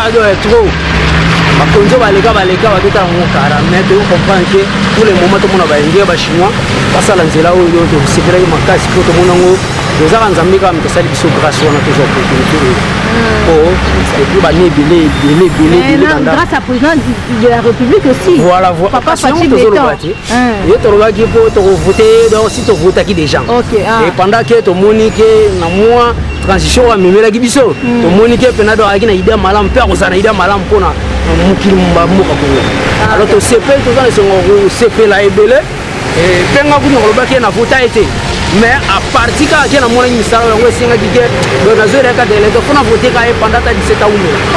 trop. Bakonzo baleka bateta ngo kara mais tu comprends que tous les moments tout le monde va india ba chinois passa la nzela oyo to sekera makasi ko to monango déjà nzambe ka mtesali biso grâce wana toujours opportunité oh et puis ba nebile grâce à président de la République aussi voilà papa Fatou Béton et to roba ki po to voter donc si to voter qui des gens et pendant que to monique na moi transition wa memela ki biso to monique penado akina idée malam pe ko sana idée malam pona mukili mbamuka ko alors to CP to dans le CP la ebele et penga ku ngoloba ke na vota été mais à partir quand il y a mon ministère on va singa dike do na zere ka dele to fona voter ka e pendant 17 ans.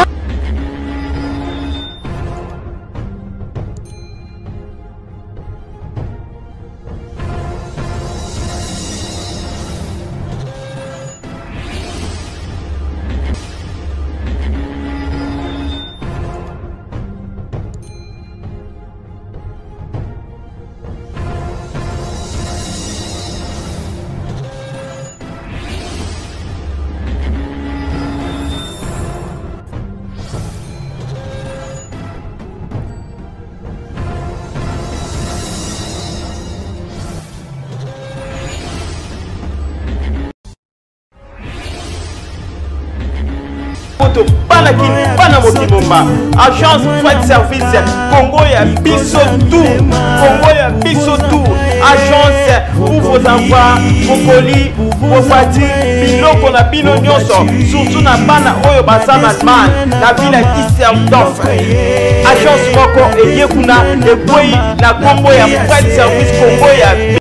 Pana Mokibomba, agence freight service Congo ya biso tout, Congo ya biso tout, agence pour vos envois, vos colis, vos voitures, biloko na bino nyonso, surtout na bana oyo basa man, na ville ya Düsseldorf. Agence moko eyekuna ekwei na Congo ya freight service Congo ya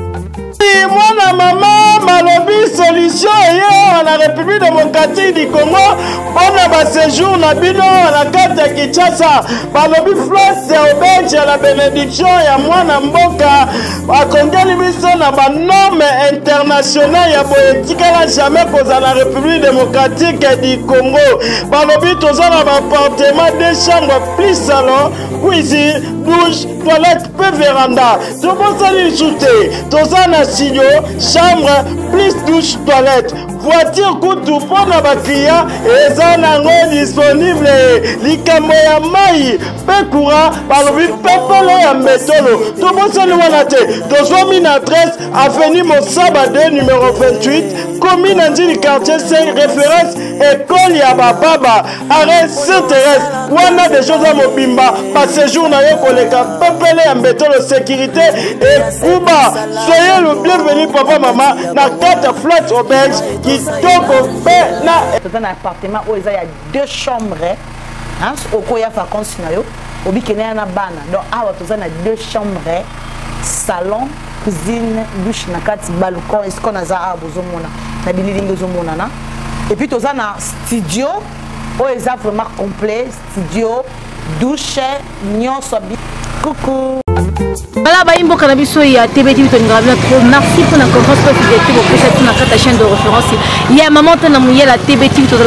Mwana mama malobi solution hier la République démocratique du Congo pendant ma séjour na bino na carte ya Kinshasa malobi flotte auberge ya la bénédiction ya mwana mboka akongeli biso na ba norme internationale ya boetikala jamais koza la République démocratique du Congo malobi toza na ba appartement deux chambres plus salon cuisine douche toilette pe véranda tobosali soute toza na studio chambre plus douche toilette voiture kutu pona ba client eza nango disponible likambo ya mai pe courant balobi pepele ya metolo tobosali wana te tozwami na adresse avenue Mosaba 2 numéro 28 commune Njili quartier 5 référence école ya bababa arrêt Saint-Thérèse wana des choses à mobimba pas séjour na yo koleka pepele ya metolo sécurité et kuba soyez le bienvenu papa maman na carte flat auberge qui toko pe na dans un appartement où il y a deux chambres hein au koya vacances na yo obikene na bana donc awa toza na deux chambres salon cuisine douche na kati balcon est-ce qu'on a za abozomona na bililingi zomona na et puis toza na studio où il y a vraiment complet studio douche nyonso coucou. Voilà, bah, il y a biso ya TBT merci pour la conférence fidélité pour cette ta chaîne de référence. Il y a un moment où on a la TBT pour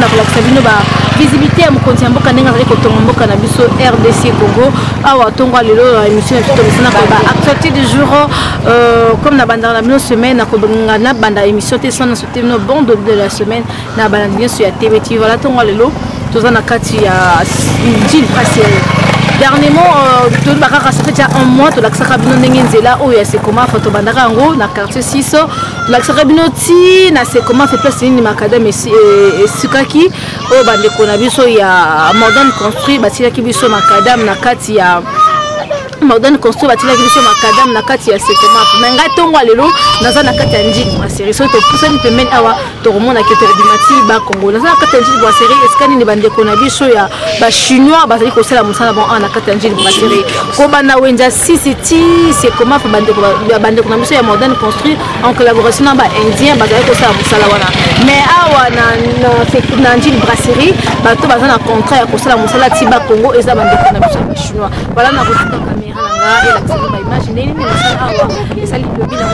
la visibilité à mon continent mboka nenga zali ko tonga mboka na biso RDC Congo awa tonga lelo émission na biso na actualité du jour comme na banda na bino semaine na banda émission te sans sauter nos bande de la semaine na banda bien sur ya TBT voilà tonga lelo toza na kati ya Njili Bracerie. Dernièrement, tout le monde ça fait déjà un mois que l'accès bino ndengenzela oyo ya sekoma photo bandaka ngo na quartier 6 l'accès bino ti na sekoma fait place ni makadam et sukaki o bande ko na biso ya modern construit batila ki biso makadam na kati ya modern construit batila ki biso makadam na kati ya sekoma menga tongo lelo naza na kati ya Njili Bracerie so to pousa ni pemeni awa to remona ke to dimati ba Congo naza na kati ya Njili Bracerie eskani ni bande ko na biso ya ba chinois bazali ko sala musala bon na kati ya Njili Bracerie ko bana wenja CCT c'est comment fa bande ko na biso ya modern construit en collaboration na ba indien bazali ko sala musala wana mais awa na Njili Bracerie ba to bazana contrat ya ko sala musala ti ba Congo eza bande ko na biso ya ba chinois voilà na ko caméra et la imagine et ça le bilan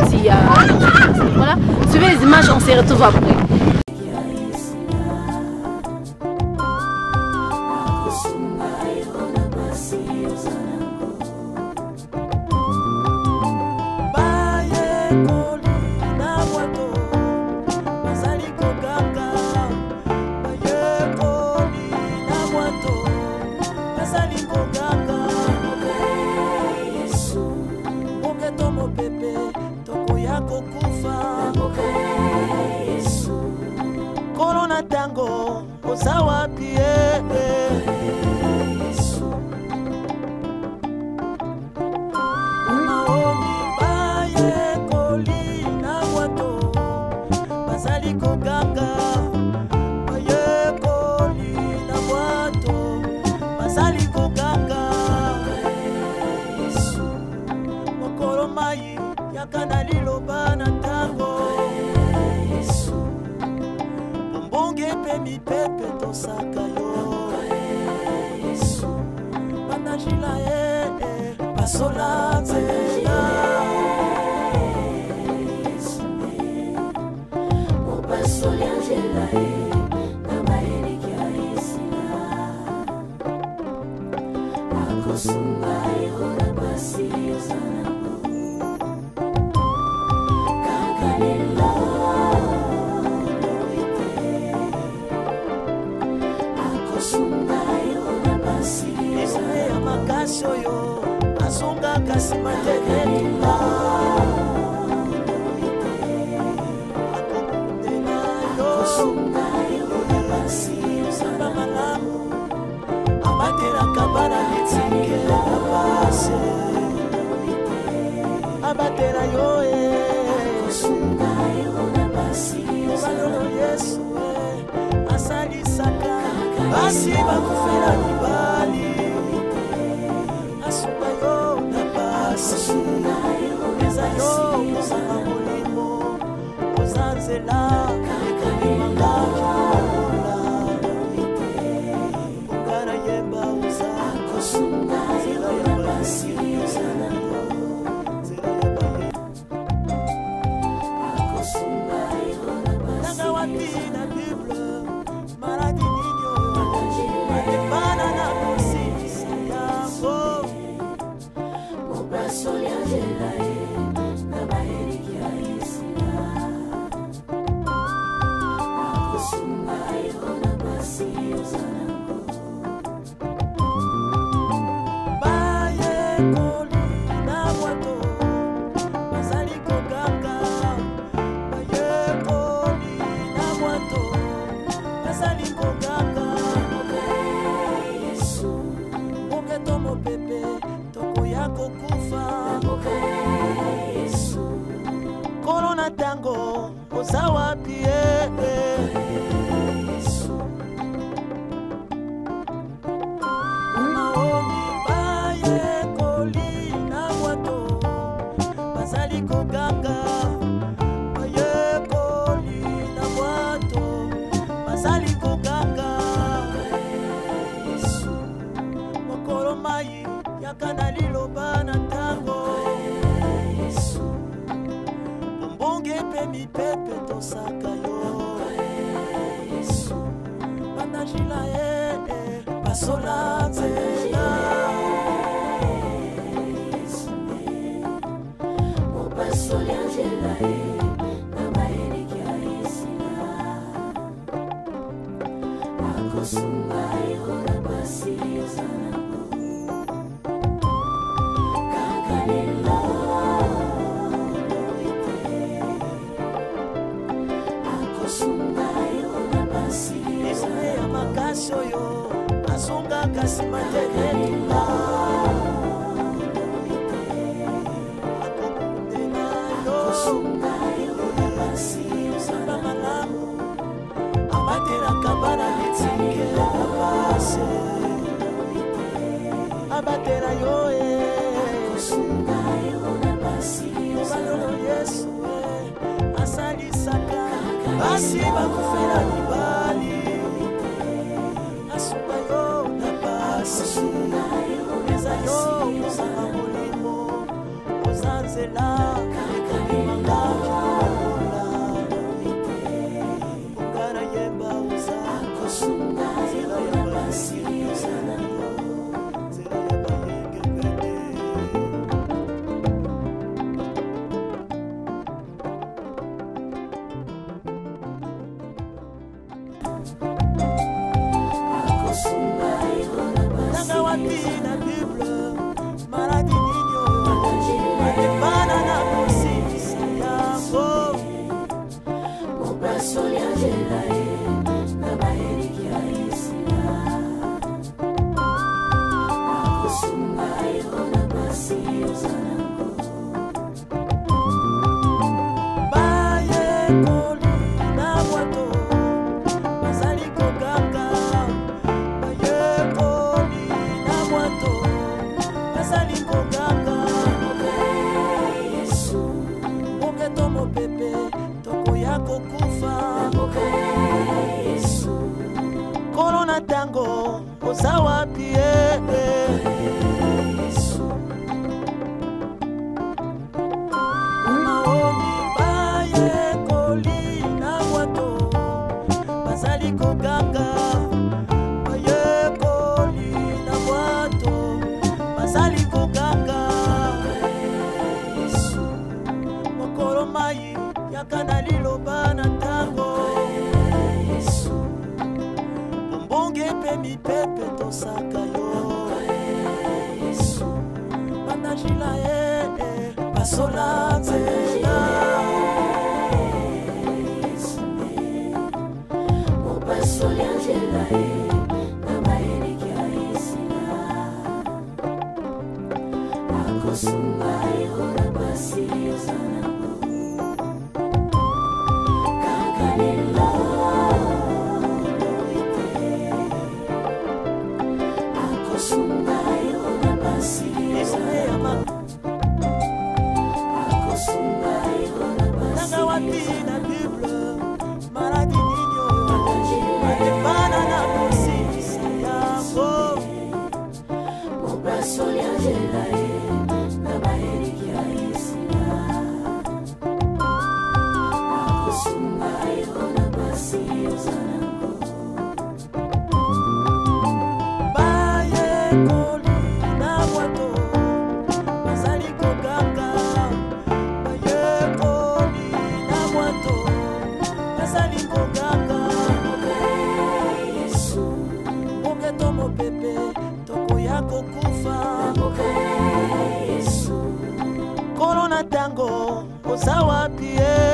voilà suivez les images on se retrouve après. wapi maombi bayekoli na wato bazali koganga bayekoli na wato bazali koganga mokolo mai yakana liloba na ntango bombonge pe mipepe tosaka yo banajila basola nzela mopasoli angela na maeleki ya esila akosunga yo na basi ozanango kankanela ya makasi oyo azonga kasi matekelinga akokundela yo samba malamu abatelaka bana litike na base abatela yo balolo yesu asalisaka basi bakufela mibali asuka yo na basi eza yo kozanga molimo koza nzela mangaola okana yemba oza nzela ya basi nanga wapi na bible maradi nini oyo atebana na kosisa yango mopasoli angela na baeleki ya esila akosunga yo na basi ozanango bayekoli na bwato bazali koganga bayekoli na bwato bazali koganga moketo mopepe tokoya kokufa kolo na ntango oza wapi maombi bayekoli na bwato bazali koganga bayekoli na bwato bazali koganga mokolo mai yakana liloba na ntango bombonge pe mipepe tosaka yo banajila basola nzela mopasoli angela na maeleki ya esila akosunga yo na basi ozanango kankanela akosunga yo na basi ya makasi oyo azonga kasi matekelinga akokundela yo samba malamu abatelaka bana litike na base abatela yo balolo yesu asalisaka basi bakufela mibali asuka yo na basi eza yo kozanga molimo koza nzela mangaola okana yemba oza nzela ya basi nzela ya bayengepene nanga wapi na bible maradi nini oyo atebana na kosisa yango mopasoli angela na baeleki ya esila oza wapi maomi bayekoli na bwato bazali koganga bayekoli na bwato bazali koganga mokolo mai yaka na liloba na ntango bombonge mpe mipepe tosaka yo banajila basola nzela mopasoli angela na bayeleki ya esila akosunga yo na basi ozanango kaka lelo loite akosunga yo na basi ozanango akosunga yo na basi nanga wapi na bible maradi ninyo atebana na kosingisa yango mopasoli angela na bayeleki ya esila akosunga yo na basi ozanango bayekoli na bwato bazali koganga bayekoli na bwato bazali koganga moketo mopepe tokoya kokufa kolo na ntango oza wapi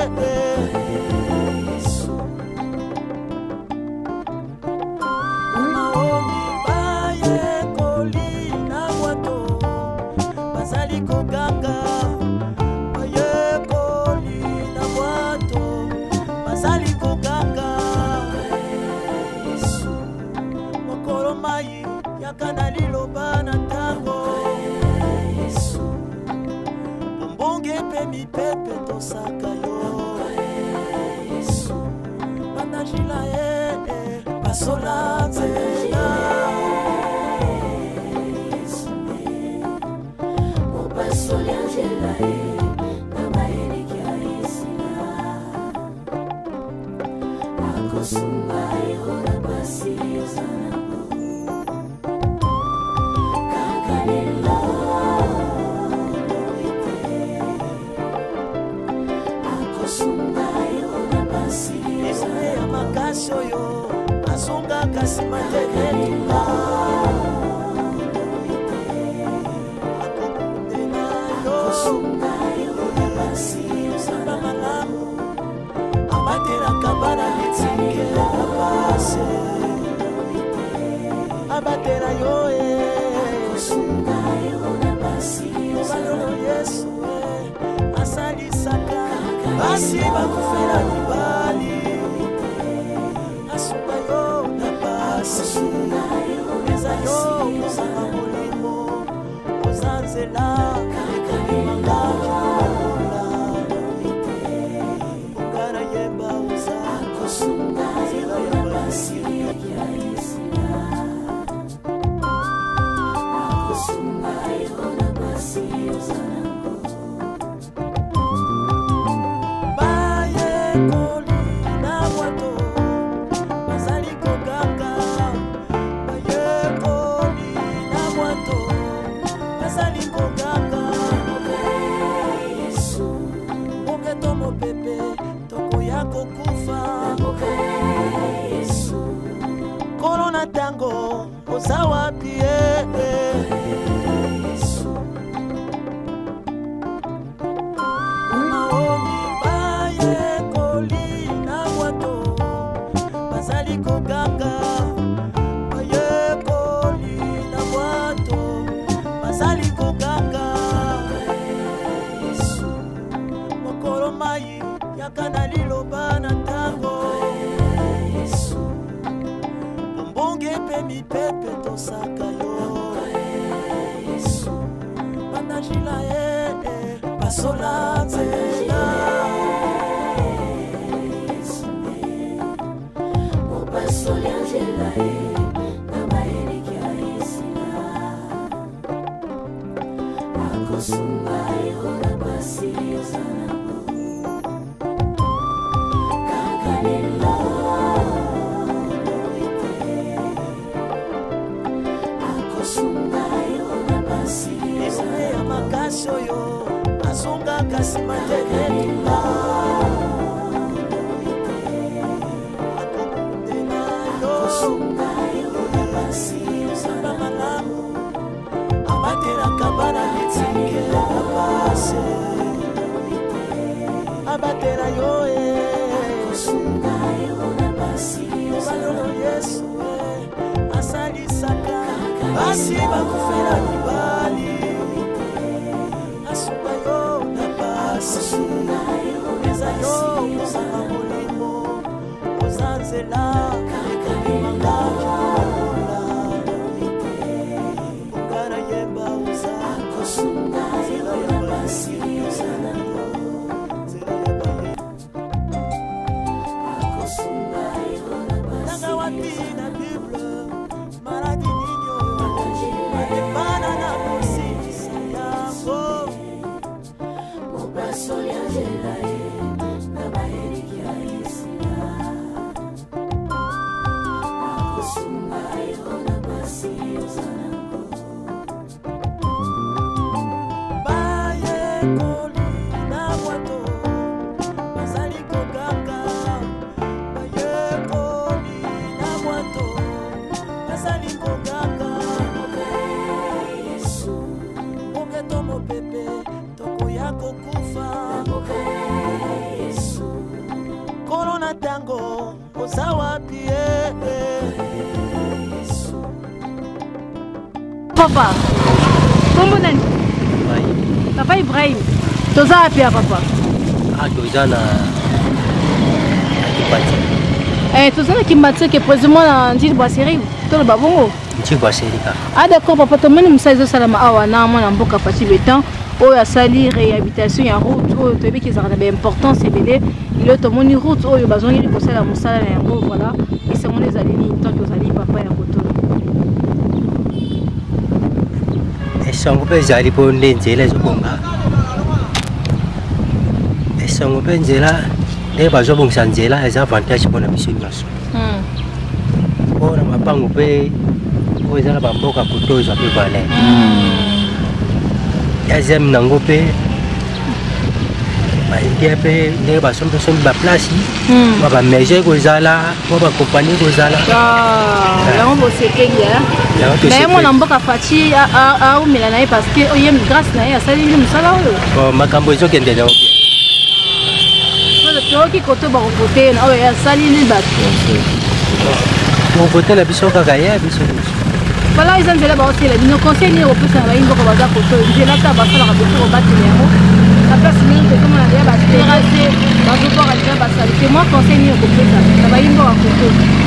maomi bayekoli na bwato bazali koganga bayekoli na bwato bazali koganga mokolo mai yaka na liloba na ntango bombonge mpe mipepe tosaka yo banajila basola nzela mopasoli angela na bayeleki ya esila akosunga yo na basi ozanango kaka lelo loite akosunga yo na basi esme ya makasi oyo azongaka nsima teketunga akokundela yo akosunga yo na basi samba malamu abatelaka bana litike na pase abatela yo akosunga yo na basi obalolo yesu asalisaka basi bakufela mibali asuka yo na pasi eza yo kozanga molimo koza nzela ekanimangakiola okana yemba oza nzela ya basi akosunga yo na basi ozanango bayekoli na bwato bazali koganga bayekoli na bwato bazali koganga moketo mopepe tokoya kokufa kolo na ntango oza wapi maomi bayekoli na bwato bazali koganga bayekoli na bwato bazali koganga mokolo mai yaka na liloba na ntango bombonge mpe mipepe tosaka yo banajila basola nzela mopasoli angela na bayeleki Papa, comment est-ce? Papa Ibrahim, tu as appelé à papa? Ah, tu as na Kimbati. Tu as Kimbati qui est précisément dans une boisserie. Tu as le babongo? Une boisserie. Ah d'accord, papa, tu as même un message sur la mawana, moi na mboka pati betan. Oh, ya sali réhabilitation ya route. Oh, tu as vu qu'ils ont une importance et belé. Il est au moni route. Oh, il y a besoin de poser la moussala na yango voilà. Et c'est mon les alini tant que vous allez papa ya koto. Esongo bezali bonde nzela ezobonga. Esongo benzela ne bazobongisa nzela eza avantage mpona biso nyonso. Mpona mapango mpe oyo eza na bamboka koto ezwa mpe valeur. Yazem nango mpe baindia mpe ndenge basombi baplace bamege kozala po bakompanie kozala yango bosekengia naye mwana mboka faci aumela na ye parce que oye grâce na ye asaleli mosala oyo makambo ezokende nango toyoki koto bakovote oyo asaleli bato kovote na biso kaka ye biso voilà eza nzela baotela bino conseil nini kopesa na bayimboka baza koto nzela ta basalaka boto kobatela yango na place mingi tokomona deya baterase bazobwaka deja basalite moi conseil nini kopesa na bayimboka koto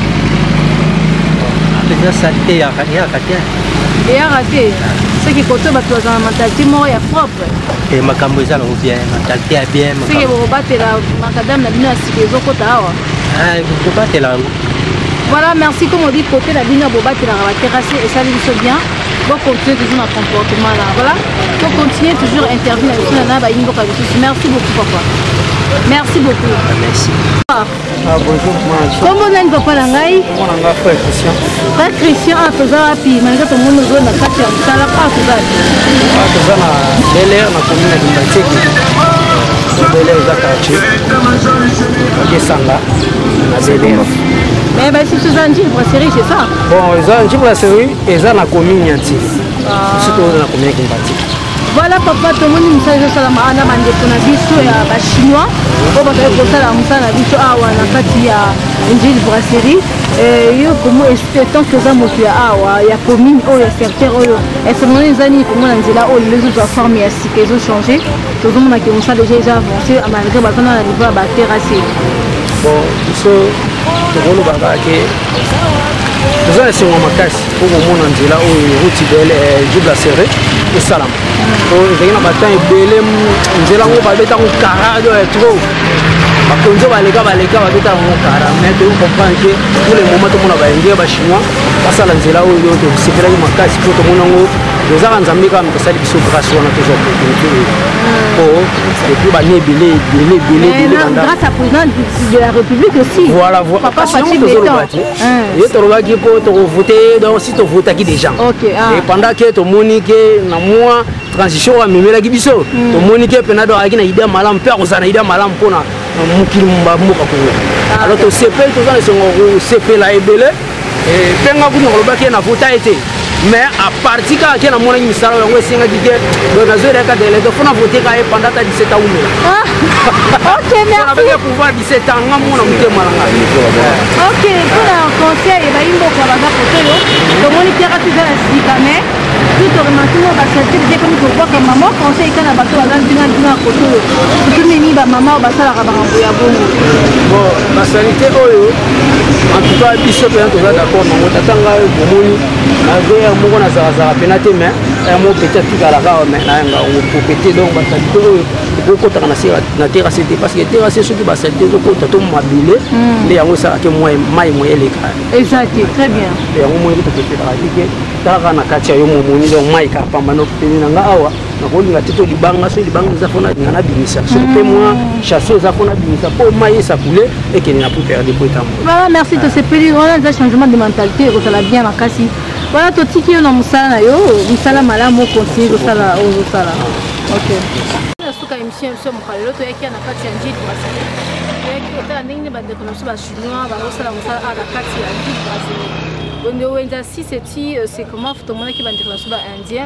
eza salite eyaka te eyaka te soki koto bato baza na mentalité moko ya propre makambo eza nango bien mentalité ya bien soki bokobatela makadame na bino ya sika ezokota awa kobatela yango. Voilà, merci comme on dit côté la ligne boba qui la terrasse et ça lui se bien. Bon continuer toujours notre comportement là. Voilà. Faut continuer toujours à intervenir avec nous là bas ingo ka biso. Merci beaucoup papa. Merci beaucoup. Merci. Bonjour moi. Comment on a papa la ngai? On a un frère Christian. Frère Christian a toza wapi? Malgré tout le monde zo na kati ya sala pa toza. Toza na Belair na commune de Mbateki. Belair za quartier. OK Sanga na Belair. Mais bah si c'est un brasserie c'est ça. Bon, ils ont une brasserie et ça na commune Yanti. Surtout na commune de Mbateki. Voilà papa tout le monde message ça la maana bande kuna biso ya ba chinois. Ko ba ko sala musala biso awa na kati ya une brasserie. Yo comme tant que ça moto ya awa ya commune o ya secteur oyo. Et c'est mon zani comme on nzela o les autres formes ya si qu'ils ont changé. Tout le monde a commencé déjà avancé à malgré ba kana na niveau ba terrasse. Bon, biso tokolo bakake toza na singo makasi po komona nzela oyo route bele jubla serré esalama po ezalaki na batemp ebele nzela yango babetango karado ya trop bakonzi baleka babetaka yango kara mais toyo comprendre ke pour le moment tomona baindia bachinois basala nzela oyo tosepelaki makasi po tomona yango Nous avons un ami qui a fait des grâce à et puis, grâce à président de la République aussi. Voilà, voilà. Parce que nous avons voté, donc si tu votes qui des gens. Et pendant que tu moniques, moi, transition à Mimela Gibiso, tu moniques, Penado Agina Ida Malam, Père Ida Malam Pona, Mukilumba Mukaku. Alors, tu sais pas, tu sais pas la ébélé, et Penga Bounobaki n'a voté été. Mais à partir quand il y a mon ami Sarah, on est singa digue, donc à zéro cas de l'aide, faut na voter quand pendant ta 17 ans. Ok, merci. On avait le pouvoir 17 ans, on a monté malanga. Ok, pour un conseil, il va y avoir pour la photo, le moniteur a tout dans la mais tout au remarquement, parce que c'est comme tu vois que maman conseille quand la bateau a dans une photo, tout le monde maman va ça la rabattre à bon, la sanité, en tout cas, il se peut être d'accord, mais on t'attend à un moko na zaza penate mais un mot peut-être tout à la gare mais là on peut péter donc parce que beaucoup de na terre c'était parce que terre c'est ce qui va c'était donc tout mobile mais on ça que moi mai les cas exact très bien et on moi peut péter la vie que na katia yo momoni donc mai ka pamba no péter na awa na ko linga tito libanga so libanga za fona na bimisa surtout moi chasser za fona bimisa pour mai ça couler et qu'il n'a plus perdre pour temps voilà merci de ces pays on a un changement de mentalité ça la bien makasi. Voilà, tout ce qui est dans Moussala, Moussala Malam, on continue de Sala, au Sala. Ok. Je suis un monsieur, je suis un peu de temps, je suis un peu de temps, si c'est comment tout le monde qui va dire indien,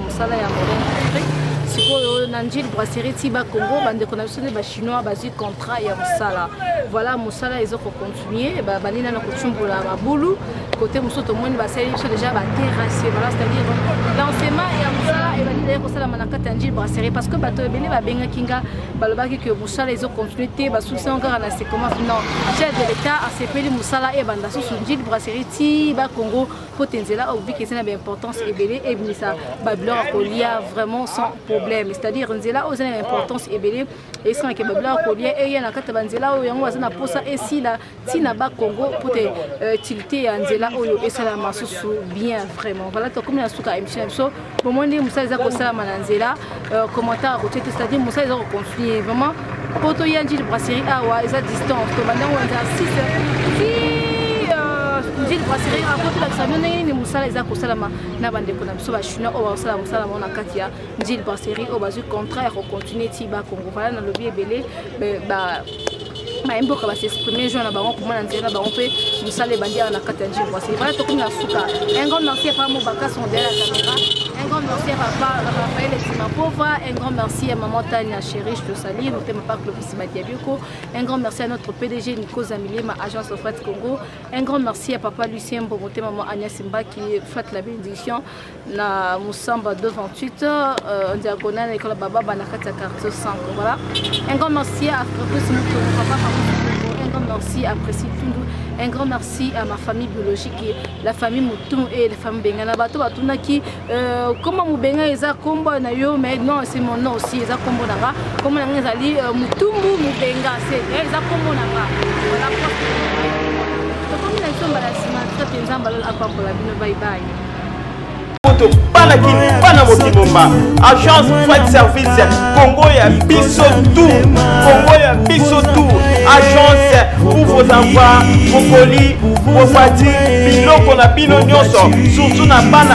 Nanjil brasserie Tiba Congo, bande connexion des chinois basé contrat et Moussala. Voilà, Moussala ils ont continué, banina na kuchumbola mabulu côté musoto moni basali déjà terrassé voilà c'est-à-dire l'enseignement et Moussala et banina ko sala manaka Nanjil brasserie parce que bato ebele ba benga kinga balobaki que Moussala ils ont continué ba souci encore na c'est comment non chef de l'état a sepeli Moussala et banda sous Nanjil brasserie Tiba Congo potenzela au vu que c'est une importance ebele et binisa bablo kolia vraiment sans problème c'est-à-dire nzela aux importance ebele et sans que bablo kolia et ya na kata banzela o yango azana posa et si la tina ba Congo pour te tilter nzela oyo et ça la masusu bien vraiment voilà to comme na suka émission so pour moi ndi musa za ko sala mananzela commentaire à côté c'est-à-dire musa za ko continuer vraiment poto yanji de brasserie awa eza distance to banda wanda 6 Njil brasserie a côté la camion ni musala eza ko salama na bande ko na biso ba chinois o ba sala musala mona katia Njil brasserie o ba zu contraire ko continuer ti ba Congo voilà na lobby ebele ba maimboka va s'exprimer jour na bango comment nzela bango pe musala bandia na katia Njil brasserie voilà to comme na suka un grand merci à mon baka son derrière la caméra un grand merci à papa Raphaël et ma pauvre un grand merci à maman Tania chérie je te salue notre papa Clovis Madiabioko un grand merci à notre PDG Nico Zamilé ma agence Fret Congo un grand merci à papa Lucien Bomoté maman Agnès Simba qui fait la bénédiction na Moussamba 228 en diagonale école Baba Banakata carte 5 voilà un grand merci à papa un grand merci à Précis Tundu un grand merci à ma famille biologique la famille Moutoum et la famille Bengana bato batuna qui comment Moubenga eza kombo na yo mais non c'est mon nom aussi eza kombo nanga comment nanga ezali Moutoum Moubenga c'est eza kombo nanga voilà comme la somba la sima très bien balol akwambola bino bye bye Pana Motibomba, agence Fret Service, Congo ya biso tout, Congo ya biso tout, agence pour vos enfants, vos colis, vos fatigues, biloko na bino nyonso, surtout na bana